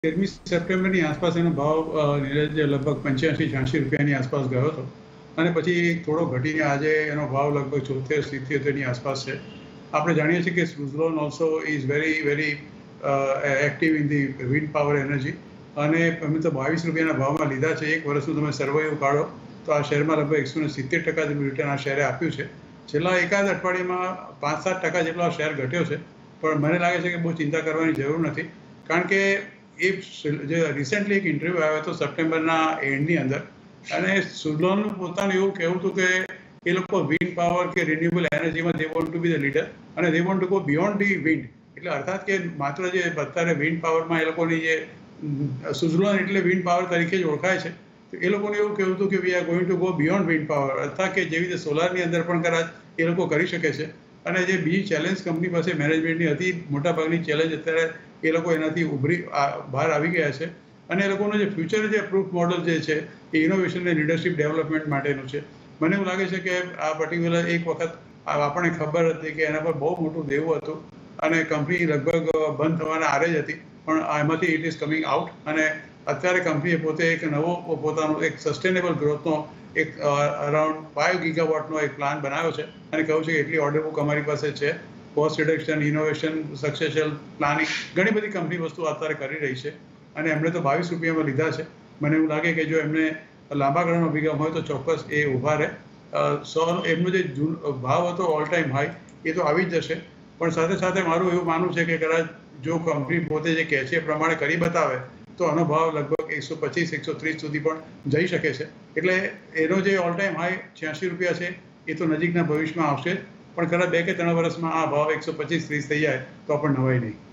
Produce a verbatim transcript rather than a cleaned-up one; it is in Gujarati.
તેરમી સપ્ટેમ્બરની આસપાસ એનો ભાવ નીરજ લગભગ પંચ્યાસી છ્યાસી રૂપિયાની આસપાસ ગયો હતો અને પછી થોડો ઘટીને આજે એનો ભાવ લગભગ ચોતેર સિત્યોતેરની આસપાસ છે. આપણે જાણીએ છીએ કે Suzlon also is very very active in the wind power energy અને અમે તો બાવીસ રૂપિયાના ભાવમાં લીધા છે. એક વર્ષનું તમે સર્વાઈવ કાઢો તો આ શેરમાં લગભગ એકસો ને સિત્તેર ટકા જેટલું રિટર્ન આ શેરે આપ્યું છે. છેલ્લા એકાદ અઠવાડિયામાં પાંચ સાત ટકા જેટલો આ શેર ઘટ્યો છે, પણ મને લાગે છે કે બહુ ચિંતા કરવાની જરૂર નથી, કારણ કે એ જે રિસેન્ટલી એક ઇન્ટરવ્યૂ આવ્યો હતો સપ્ટેમ્બરના એન્ડની અંદર, અને સુઝલોનનું પોતાનું એવું કહેવું હતું કે એ લોકો વિન્ડ પાવર કે રિન્યુએબલ એનર્જીમાં they want to be the leader અને they want to go beyond the wind. એટલે અર્થાત કે માત્ર જે અત્યારે વિન્ડ પાવરમાં એ લોકોની જે સુઝલોન એટલે વિન્ડ પાવર તરીકે જ ઓળખાય છે, તો એ લોકોને એવું કહેવું હતું કે we are going to go beyond wind power, અર્થાત કે જેવી રીતે સોલારની અંદર પણ કદાચ એ લોકો કરી શકે છે. અને જે બીજી ચેલેન્જ કંપની પાસે મેનેજમેન્ટની હતી, મોટાભાગની ચેલેન્જ અત્યારે એ લોકો એનાથી ઉભરી બહાર આવી ગયા છે અને એ લોકોનું જે ફ્યુચર જે પ્રૂફ મોડલ જે છે એ ઇનોવેશન અને લીડરશિપ ડેવલપમેન્ટ માટેનું છે. મને એવું લાગે છે કે આ પર્ટિક્યુલર એક વખત આપણને ખબર હતી કે એના પર બહુ મોટું દેવું હતું અને કંપની લગભગ બંધ થવાના આરે જ હતી, પણ એમાંથી ઇટ ઇઝ કમિંગ આઉટ અને અત્યારે કંપનીએ પોતે એક નવો પોતાનો એક સસ્ટેનેબલ ગ્રોથનો એક અરાઉન્ડ ફાઇવ ગીગાવોટનો એક પ્લાન બનાવ્યો છે અને કહ્યું છે કે એટલી ઓર્ડર બુક અમારી પાસે છે. Cost reduction, innovation, succession planning, ઘણી બધી કંપની વસ્તુ અત્યારે કરી રહી છે અને એમણે તો બાવીસ રૂપિયામાં લીધા છે. મને એવું લાગે કે જો એમને લાંબા ગાળાનો અભિગમ હોય તો ચોક્કસ એ ઊભા રહે. સો એમનો જે જૂન ભાવ હતો ઓલ ટાઈમ હાઈ એ તો આવી જ જશે, પણ સાથે સાથે મારું એવું માનવું છે કે કદાચ જો કંપની પોતે જે કહે છે એ પ્રમાણે કરી બતાવે તો આનો ભાવ લગભગ એકસો પચીસ એકસો ત્રીસ સુધી પણ જઈ શકે છે. એટલે એનો જે ઓલ ટાઈમ હાઈ છ્યાસી રૂપિયા છે એ તો નજીકના ભવિષ્યમાં આવશે, પણ કદાચ બે કે ત્રણ વર્ષમાં આ ભાવ એકસો પચીસ ત્રીસ થઈ જાય તો પણ નવાય નહીં.